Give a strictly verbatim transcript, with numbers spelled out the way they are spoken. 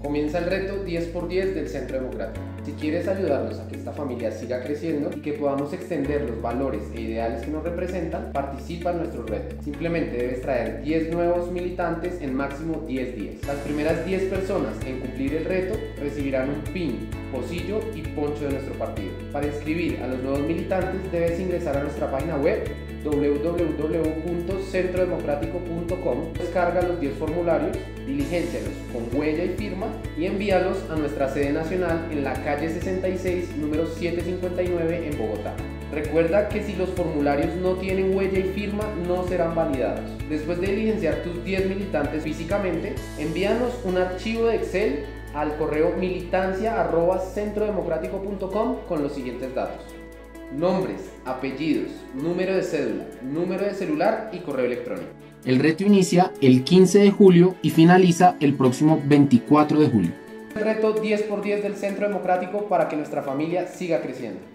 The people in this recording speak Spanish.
Comienza el reto diez por diez del Centro Democrático. Si quieres ayudarnos a que esta familia siga creciendo y que podamos extender los valores e ideales que nos representan, participa en nuestro reto. Simplemente debes traer diez nuevos militantes en máximo diez días. Las primeras diez personas en cumplir el reto recibirán un pin, pocillo y poncho de nuestro partido. Para inscribir a los nuevos militantes debes ingresar a nuestra página web w w w punto centro democrático punto com, descarga los diez formularios, diligéncialos con huella y firma y envíalos a nuestra sede nacional en la calle sesenta y seis, número setecientos cincuenta y nueve en Bogotá. Recuerda que si los formularios no tienen huella y firma, no serán validados. Después de diligenciar tus diez militantes físicamente, envíanos un archivo de Excel al correo militancia arroba centro democrático punto com con los siguientes datos: nombres, apellidos, número de cédula, número de celular y correo electrónico. El reto inicia el quince de julio y finaliza el próximo veinticuatro de julio. El reto diez por diez del Centro Democrático para que nuestra familia siga creciendo.